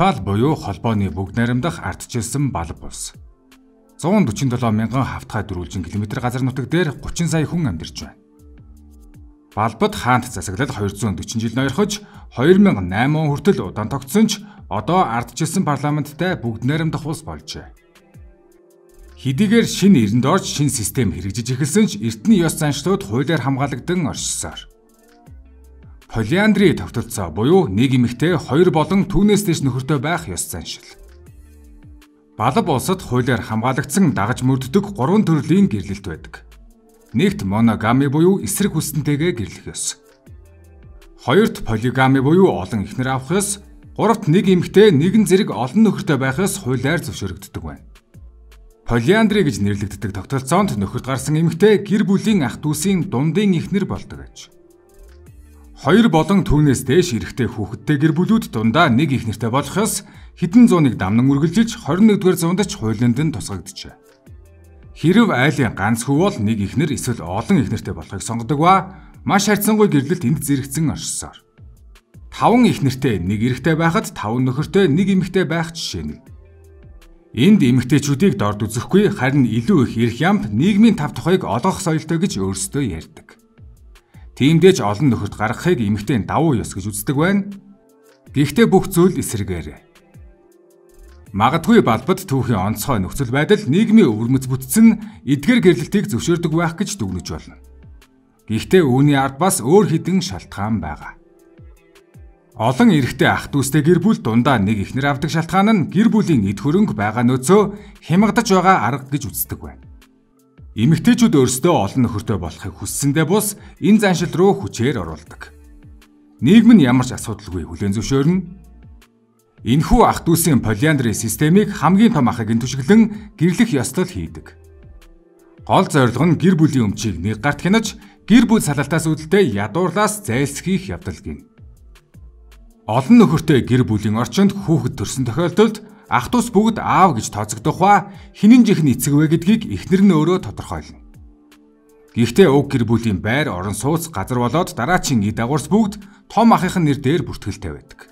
Непал буюу холбооны бүгд найрамдах ардчилсан балб улс. 147 мянган хавтгай дөрвөлжин км газар нутаг дээр 30 сая хүн амьдарч байна. Балбад хаант засаглал 240 жил ноёрхож 2008 он хүртэл удаан тогтсон ч одоо ардчилсан парламенттай бүгд найрамдах улс болжээ. Хэдийгээр шинэ эринд орж шинэ систем хэрэгжиж эхэлсэн ч эртний ёс заншлууд хуулиар хамгаалагдсан оршсоор. Полиандри тогтолцоо буюу нэг эмэгтэй хоёр болон түүнээс дэш нөхөртэй байх ёс заншил. Балб улсад хуулиар хамгаалагдсан дагаж мөрддөг 3 төрлийн гэрлэлт байдаг. Нэгт моногами буюу эсрэг хүссэнтэйгээ гэрлэх ёс. Хоёрт полигами буюу олон эхнэр авах ёс. Гуравт нэг эмэгтэй нэгэн зэрэг олон нөхөртэй байх ёс хуулиар зөвшөөрөгддөг байна. Полиандри гэж нэрлэгддэг тогтолцоонд нөхөрт гарсан эмэгтэй гэр бүлийн ах дүүсийн дундын эхнэр болдог аж. Хоёр болон түүнээс дээш эрэгтэй хүүхэдтэй гэр бүлүүд дундаа нэг эхнэртэй болох ёс хэдэн зууныг дамнан үргэлжилж 21-р зуунд ч хуулинд нь тусгагджээ. Хэрв айлын ганц хүү бол нэг эхнэр эсвэл олон эхнэртэй болохыг сонгодог ба маш харьцангуй гэрлэлт энд зэрэгцэн оршсоор. 5 эхнэртэй нэг эрэгтэй байхад 5 нөхөртэй нэг эмэгтэй байх жишээ нь. Энд эмэгтэйчүүдийг дорд үзэхгүй харин илүү их эрх ямт нийгмийн тав тухайг олгох соёлтой гэж өөрсдөө ярьдаг. Тиймдээ ч олон нөхөрт гаргахыг эмэгтэй давуу ёс гэж үздэг байна. Гэхдээ бүх зүйл эсрэгээр. Магадгүй балбад түүхийн онцгой нөхцөл байдал нийгмийн өвөрмөц бүтцэн эдгээр гэрлэлтийг зөвшөөрдөг байх гэж дүгнэж болно. Гэхдээ үүний ард бас өөр хэдэн шалтгаан байгаа. Олон эрэгтэй ах дүүстэй гэр бүл дундаа нэг эхнэр авдаг шалтгаан нь гэр бүлийн эд хөрөнгө байгаа нөөцөө хямгадаж байгаа арга гэж үздэг байна. Эмэгтэйчүүд өөрсдөө олон нөхөртэй болохыг хүссэндээ бус энэ заншил руу хүчээр оруулдаг. Нийгэм нь ямар ч асуудалгүй хүлээн зөвшөөрнө. Энэхүү ах дүүсийн полиандри системийг хамгийн том ахыг нь түшиглэн гэрлэх ёслол хийдэг. Гол зорилго нь гэр бүлийн өмчийг нэг гарт хянаж гэр бүл салалтаас үүдэлтэй ядуурлаас зайлсхийх явдал гин. Олон нөхөртэй гэр бүлийн орчинд хүүхэд төрсөн тохиолдолд ах дүүс бүгд аав гэж тооцогдох ба хинэн жихэн эцэг вэ гэдгийг эхнэр нь өөрөө тодорхойлно. Гэхдээ уг гэр бүлийн байр орон сууц газар болоод дараачийн эд дагуурс бүгд том ахын нэр дээр бүртгэлтэй байдаг.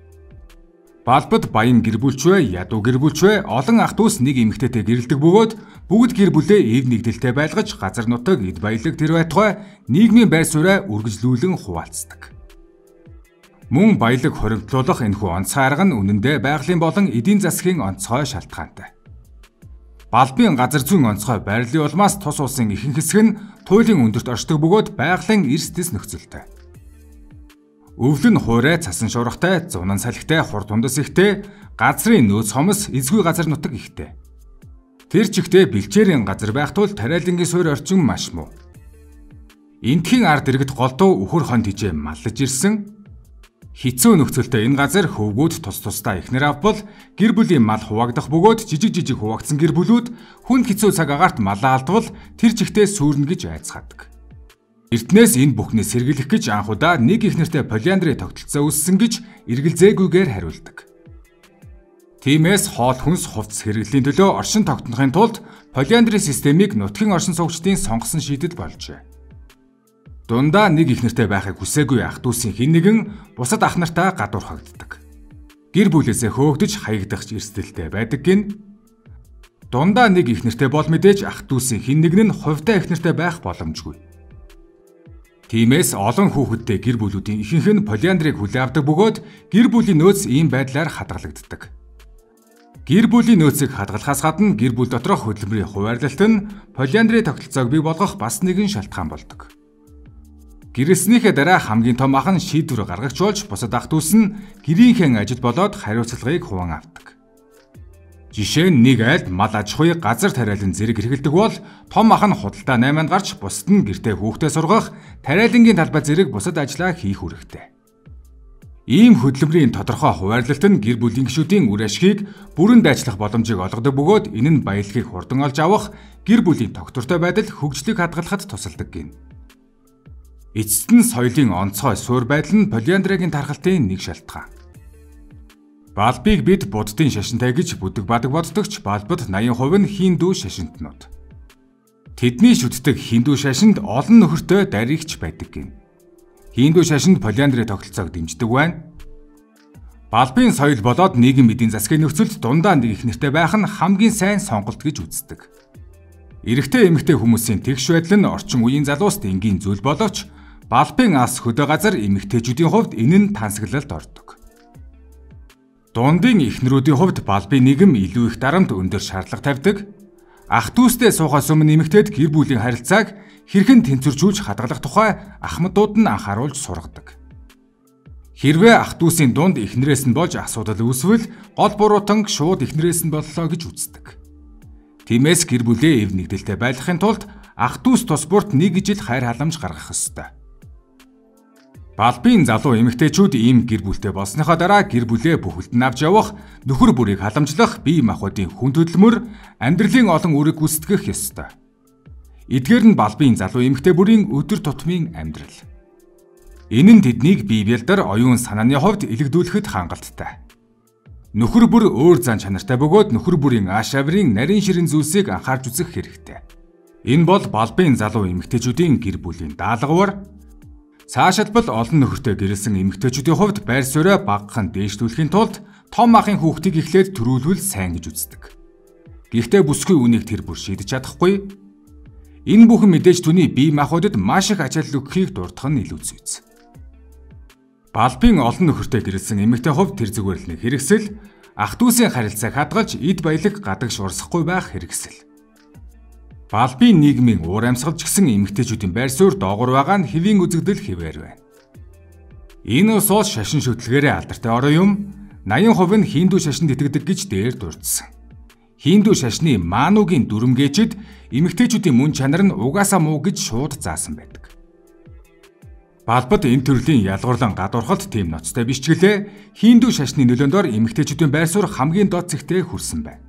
Балбад баян гэр бүлч вэ, ядуу гэр бүлч вэ, олон ах дүүс нэг эмэгтэйтэй гэрэлдэг бөгөөд бүгд гэр бүлээ эв нэгдэлтэй байлгаж газар нутаг эд баялаг тэр байтугай нийгмийн байр сууриа үргэлжлүүлэн хуваалцдаг. Мөн баялаг хоригдлуулах энэхүү онцгой арга нь үнэндээ байгалийн болон эдийн засгийн онцгой шалтгаантай. Балбын газар зүйн онцгой байрлалын улмаас тус улсын ихэнх хэсэг нь туйлын өндөрт оршдог бөгөөд байгалийн эрс дэс нөхцөлтэй. Өвлөн хуурай цасан шуургатай, зунан салхитай, хур тундас ихтэй, газрын нөөц хомос, эзгүй газар нутаг ихтэй. Тэр чигтээ бэлчээрийн газар байх тул тариалангийн суурь орчин маш муу. Эндхийн ард иргэд голдуу үхэр хонд хижээ маллаж ирсэн. Хэцүү нөхцөлтэй энэ газар хөвгүүд тус тусдаа эхнэр авбал гэр бүлийн мал хуваагдах бөгөөд жижиг хуваагдсан гэр бүлүүд хүн хэцүү цаг агаарт малаа алдвал тэр чигтээ сүрнэ гэж айцгаадаг. Эртнээс энэ бүхнээ сэргийлэх гэж анхудаа нэг эхнэртэй полиандри тогтолцоо үүссэн гэж эргэлзээгүйгээр хариулдаг. Тиймээс хоол хүнс хувцас хэрэглэлийн төлөө оршин тогтнохын тулд полиандри системийг нутгийн оршин суугчдын сонгосон шийдэл болжээ. Дундаа нэг эхнэртэй байхыг хүсээгүй ах дүүсийн хэн нэгэн бусад ах нартаа гадуурхагддаг. Гэр бүлээсээ хөөгдөж хаягдах эрсдэлтэй байдаг гин. Дундаа нэг эхнэртэй бол мэдээж ах дүүсийн хэн нэгэн нь хувьтай эхнэртэй байх боломжгүй. Тиймээс олон хүүхэдтэй гэр бүлүүдийн ихэнх нь полиандрийг хүлээн авдаг бөгөөд гэр бүлийн нөөц ийм байдлаар хадгалагддаг. Гэр бүлийн нөөцийг хадгалахаас гадна гэр бүл доторх хөдөлмөрийн хуваарлалт нь полиандри тогтолцоог бий болгох бас нэгэн шалтгаан болдог. Гэрэлснийхээ дараа хамгийн том ах нь шийдвэр гаргагч болж бусад ах дүүс нь гэрийнхээ ажил болоод хариуцлагыг хуваан авдаг. Жишээ нь нэг айлд мал аж ахуйг газар тариалан зэрэг эрхэлдэг бол том ах нь худалдаа 8-нд гарч бусад нь гэртээ хүүхдээ сургах, тариалангийн талбай зэрэг бусад ажлаа хийх үүрэгтэй. Ийм хөдөлмөрийн тодорхой хуваарлалт нь гэр бүлийн гишүүдийн үр ашгийг бүрэн дайчлах боломжийг олгодог бөгөөд энэ нь баялагийг хурдан олж авах, гэр бүлийн тогтвортой байдал хөгжлийг хадгалахад тусалдаг гин. Эцэст нь соёлын онцгой суурь байдал нь полиандригийн тархалтын нэг шалтгаан. Балбыг бид буддын шашинтай гэж бүдэг бадаг боддогч балбад 80% нь хиндүү шашинтнууд. Тэдний шүтдэг хиндүү шашинд олон нөхөртэй даригч байдаг гин. Хиндүү шашинд полиандри тогтолцоог дэмждэг байна. Балбын соёл болоод нийгэм эдийн засгийн нөхцөлд дундаа нэг их нэртэй байх нь хамгийн сайн сонголт гэж үздэг. Эрэгтэй эмэгтэй хүмүүсийн тэгш байдал нь орчин үеийн залууст энгийн зүйл боловч балбын ас хөдөө газар эмэгтэйчүүдийн хувьд энэ нь тансаглалд ордог. Дундын эхнэрүүдийн хувьд балбын нийгэм илүү их дарамт өндөр шаардлага тавьдаг. Ах дүүстэй суухаас өмнө эмэгтэйд гэр бүлийн харилцааг хэрхэн тэнцвэржүүлж хадгалах тухай ахмадууд нь анхааруулж сургадаг. Хэрвээ ах дүүсийн дунд эхнэрээс нь болж асуудал үүсвэл гол буруутан шууд эхнэрээс нь боллоо гэж үздэг. Тиймээс гэр бүлээ эв нэгдэлтэй байлгахын тулд ах дүүс тус бүрт нэг ижил хайр халамж гаргах ёстой. Балбын залуу эмэгтэйчүүд ийм гэр бүлтэй болсныхоо дараа гэр бүлээ бүхэлдэн авч явах, нөхөр бүрийг халамжлах бие махбодын хүн хөдөлмөр, амьдралын олон үүрэг гүйцэтгэх ёстой. Эдгээр нь балбын залуу эмэгтэй бүрийн өдөр тутмын амьдрал. Энэ нь тэднийг бие бэлдэр оюун санааны хувьд илэгдүүлэхэд хангалттай. Нөхөр бүр өөр зан чанартай бөгөөд нөхөр бүрийн ааш авирын нарийн ширэн зүйлсийг анхаарч үзэх хэрэгтэй. Энэ бол балбын залуу эмэгтэйчүүдийн гэр бүлийн даалгавар. Цаашилбал олон нөхөртэй гэрэлсэн эмэгтэйчүүдийн хувьд байр суурь багахан дээшлүүлэхийн тулд том ахын хүүхдийг эхлээд төрүүлвэл сайн гэж үздэг. Гэхдээ бүсгүй үнийг тэр бүр шийдэж чадахгүй. Энэ бүхэн мэдээж түүний бие махбодод маш их ачаал өгөхийг дурдах нь илүү зүйц. Балбын олон нөхөртэй гэрэлсэн эмэгтэй хувьд тэр зүгээр л нэг хэрэгсэл, ах дүүсийн харилцааг хадгалж эд баялаг гадагш урсахгүй байх хэрэгсэл. Балбын нийгмийн уур амьсгалж гисэн эмэгтэйчүүдийн байр суурь доогуур байгаа нь хэвийн үзэгдэл хэвээр байна. Энэ ус бол шашин шүтлгээрээ алдартай орон юм, 80% нь хиндүү шашинд итгэдэг гэж дээр дурдсан. Хиндүү шашны маануугийн дүрмгээчид эмэгтэйчүүдийн мөн чанар нь угаасаа муу гэж шууд заасан байдаг. Балбад энэ төрлийн ялгуурлан гадуурхалт тийм ноцтой биш ч гэлээ хиндүү шашны нөлөөндор эмэгтэйчүүдийн байр суурь хамгийн доод зэгтээ хүрсэн байна.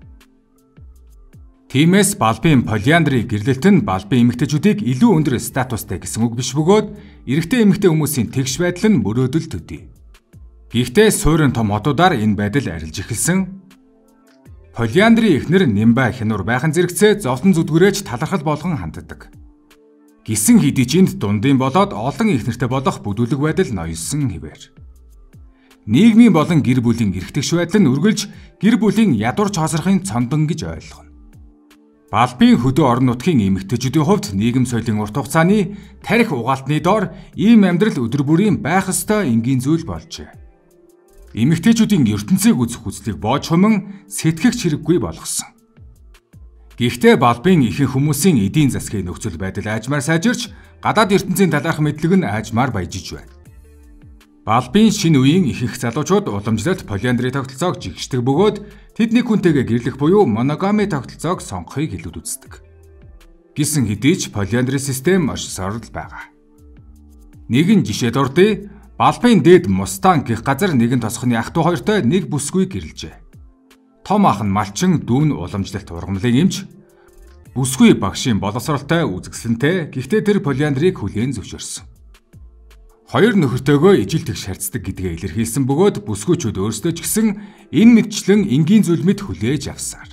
Тиймээс балбын полиандри гэрлэлт нь балбын эмэгтэйчүүдийг илүү өндөр статустай гэсэн үг биш бөгөөд эрэгтэй эмэгтэй хүмүүсийн тэгш байдал нь мөрөөдөл төдий. Гэхдээ суурин том хотуудаар энэ байдал арилж эхэлсэн. Полиандри эхнэр Нимба хянуур байхын зэрэгцээ зовлон зүдгүрээч талархал болгон ханддаг. Гисэн хэдий ч энд дундын болоод олон эхнэртэй болох бүдүүлэг байдал ноёлсон хэвээр. Нийгмийн болон гэр бүлийн эрхтгш байдал нь үргэлж гэр бүлийн ядуур цоосрохын цондон гэж ойлгоно. Балбын хөдөө орон нутгийн эмэгтэйчүүдийн хувьд нийгэм соёлын урт хугацааны тарих угаалтны доор ийм амьдрал өдөр бүрийн байх ёстой энгийн зүйл болжээ. Эмэгтэйчүүдийн ертөнцийг үзэх хүслийг боож хуман сэтгэгч хэрэггүй болгосон. Гэхдээ балбын ихэнх хүмүүсийн эдийн засгийн нөхцөл байдал аажмаар сайжирч гадаад ертөнцийн талаарх мэдлэг нь аажмаар баяжиж байна. Балбын шинэ үеийн ихэнх залуучууд уламжлалт полиандри тогтолцоог жигшдэг бөгөөд тэдний хүнтэйгээ гэрлэх буюу моногами тогтолцоог сонгохыг илүүд үздэг. Гэсэн хэдий ч полиандри систем маш сорол байгаа. Нэгэн жишээ дурдъя. Балбын дээд Мустанг гэх газар нэгэн тосхны ах トゥ хоёртой нэг бүсгүй гэрлжээ. Том ах нь малчин, дүү нь уламжлалт ургамлын эмч. Бүсгүй багшийн боловсролтой үзэсгэлэнтэй, гэхдээ тэр полиандрийг хүлээн зөвшөөрсөн. Хоёр нөхөртөөгөө ижил тэгш харьцдаг гэдгээ илэрхийлсэн бөгөөд бүсгүйчүүд өөрсдөө ч гэсэн энэ мэдчлэн энгийн зүйл мэд хүлээж авсаар.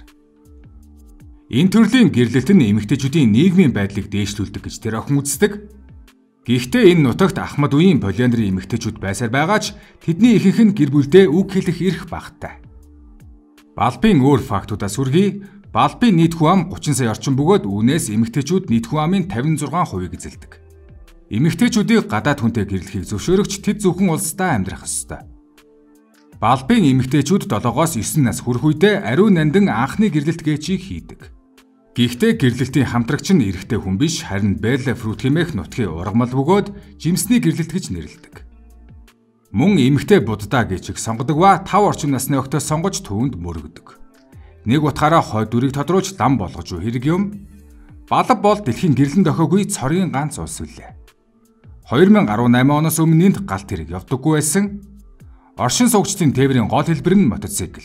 Энэ төрлийн гэрлэлт нь эмэгтэйчүүдийн нийгмийн байдлыг дээшлүүлдэг гэж тэр охин үздэг. Гэхдээ энэ нутагт ахмад үеийн полиандри эмэгтэйчүүд байсаар байгаа ч тэдний ихэнх нь гэр бүлдээ үг хэлэх эрх багтай. Балбын өөр фактуудаас хүргэе. Балбын нийт хүн ам 30 сая орчим бөгөөд үүнээс эмэгтэйчүүд нийт хүн амын 56% эзэлдэг. Эмэгтэйчүүдийг гадаад хүнтэй гэрлэхийг зөвшөөрөгч тэд зөвхөн улсдаа амьдрах ёстой. Балбын эмэгтэйчүүд 7-оос 9 нас хүрэх үедээ ариун нандин анхны гэрлэлт гээчийг хийдэг. Гэхдээ гэрлэлтийн хамтрагч нь эрэгтэй хүн биш, харин Белла Фрут хэмээх нутгийн ургамал бөгөөд жимсний гэрлэлт гэж нэрлэдэг. Мөн эмэгтэй буддаа гээчийг сонгодог ба 5 орчим насны охтоо сонгож түүнд мөрөгдөг. Нэг утгаараа хой дүрийг тодруулж лам болгож уу хэрэг юм. Балб бол дэлхийн гэрлэн дохоогүй цорын ганц улс үлээ. 2018 оноос өмнө энд галт хэрэг явдаггүй байсан. Оршин суугчдын тээврийн гол хэлбэр нь мотоцикл.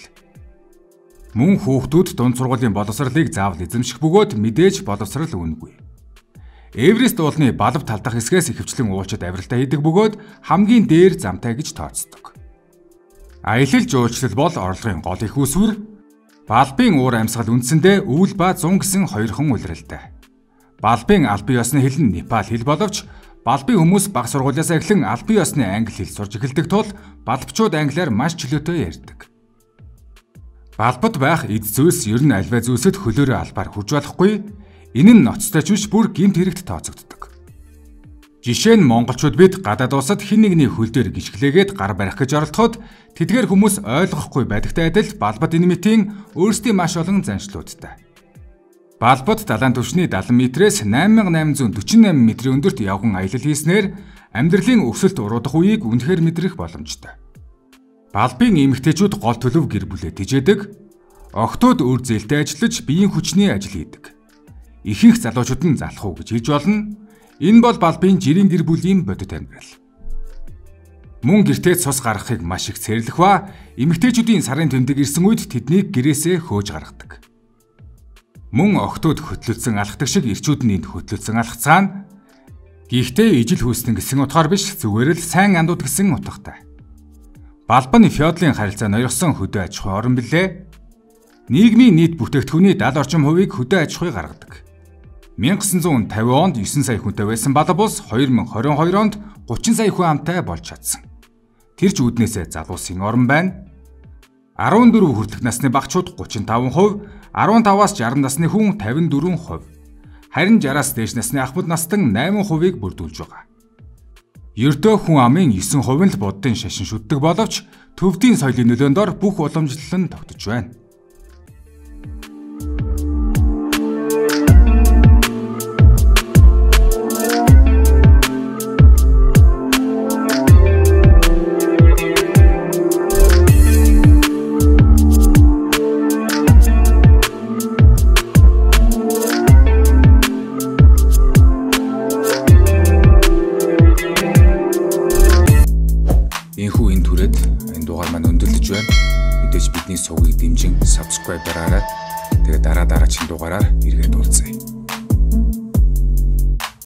Мөн хүүхдүүд дунд сургуулийн боловсролыг заавал эзэмших бөгөөд мэдээж боловсрал үнэгүй. Эверест уулны балб талдах хэсгээс ихэвчлэн уулчид авиралтай хийдэг бөгөөд хамгийн дээр замтай гэж тооцдог. Аялал жуулчлал бол орлогын гол их үүсвэр. Балбын уур амьсгал үндсэндээ өвөл ба зун гэсэн хоёрхан улиралтай. Балбын албан ёсны хэл нь Непал хэл боловч Балбын хүмүүс бага сургуулиас эхлэн албан ёсны англи хэл сурч эхэлдэг тул балбчууд англиар маш чөлөөтэй ярьдаг. Балбад байх эд зүйлс ер нь альва зүйлсэд хөлөөрөө албаар хүрж болохгүй. Энэ нь ноцтой ч биш бүр гэмт хэрэгт тооцогддог. Жишээ нь монголчууд бид гадаад улсад хэн нэгний хөл дээр гიშглээгээд гар барих гэж оролдоход тэдгээр хүмүүс ойлгохгүй байдагтай адил балбад энэ мэтийн өөрсдийн маш олон заншлуудтай. Балбад далайн түвшний 70 м-ээс 8848 м-ийн өндөрт явган аялал хийснээр амьдралын өсөлт уруудах үеийг үнэхээр мэдрэх боломжтой. Балбын эмэгтэйчүүд гол төлөв гэр бүлээ тэжээдэг, охтууд үр зээлтэй ажиллаж биеийн хүчний ажил хийдэг. Ихэнх залуучууд нь залах уу гэж хэлж болно. Энэ бол балбын жирийн гэр бүлийн бодит амьдрал. Мөн гэртээ цус гаргахыг маш их цэрлэх ба эмэгтэйчүүдийн сарын тэмдэг ирсэн үед тэднийг гэрээсээ хөөж гаргадаг. Мөн охтууд хөтлөлцөн алхдаг шиг эрчүүд нь энд хөтлөлцөн алхацгаана. Гэхдээ ижил хүйснэн гэсэн утгаар биш зүгээр л сайн андууд гэсэн утгатай. Балбан феодалын харилцаа ноёрхсон хөдөө аж ахуйн орн билээ. Нийгмийн нийт бүтээгдэхүүний 70 орчим хувийг хөдөө аж ахуй гаргадаг. 1950 онд 9 сая хүнтэй байсан Балбус 2022 онд 30 сая хүн амтай болж чадсан. Тэр ч үүднээсээ залуусын орн байна. 14 хүртэлх насны багчууд 35%, 15-аас 60 насны хүн 54%, харин 60-аас дээш насны ахмад настан 8%-ийг бүрдүүлж байгаа. Ердөө хүн амын 9% нь л буддын шашин шүтдэг боловч төвдийн соёлын нөлөөнд ор бүх уламжлал нь тогтож байна. Энэ дугаар маань өндөрлөж байна. Мэдээж бидний сувгийг дэмжин subscribe дараарай. Тэгээ дараа дараагийн дугаараар эргээд уулзъя.